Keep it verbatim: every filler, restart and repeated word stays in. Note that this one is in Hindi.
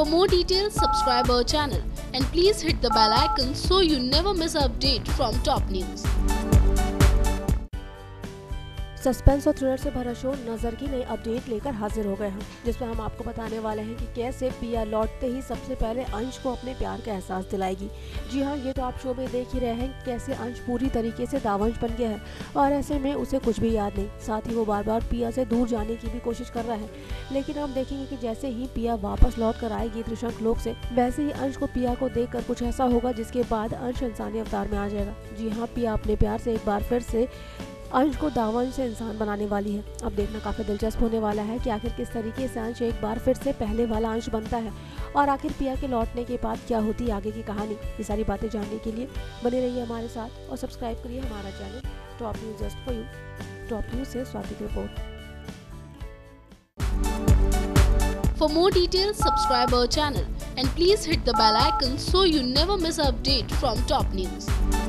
For more details, subscribe our channel and please hit the bell icon so you never miss an update from top news. Suspense और थ्रिलर से भरा शो नजर की नई अपडेट लेकर हाजिर हो गए हैं, जिसमें हम आपको बताने वाले हैं कि कैसे पिया लौटते ही सबसे पहले अंश को अपने प्यार का एहसास दिलाएगी। जी हाँ, ये तो आप शो में देख ही रहे हैं कैसे अंश पूरी तरीके से दावंश बन गया है और ऐसे में उसे कुछ भी याद नहीं, साथ ही वो बार बार पिया से दूर जाने की भी कोशिश कर रहा है। लेकिन हम देखेंगे कि जैसे ही पिया वापस लौट कर आएगी त्रिशंक लोक से, वैसे ही अंश को पिया को देख कर कुछ ऐसा होगा जिसके बाद अंश इंसानी अवतार में आ जाएगा। जी हाँ, पिया अपने प्यार से एक बार फिर से अंश को दावंश से इंसान बनाने वाली है। अब देखना काफी दिलचस्प होने वाला है कि आखिर किस तरीके से अंश एक बार फिर से पहले वाला अंश बनता है और आखिर पिया के लौटने के बाद क्या होती है आगे की कहानी। ये सारी बातें जानने के लिए बने रहिए हमारे साथ और सब्सक्राइब करिए हमारा channel top news just for you. Top news से स्वाति की रिपोर्ट। For more details, subscribe our channel and please hit the bell icon so you never miss an update from top news.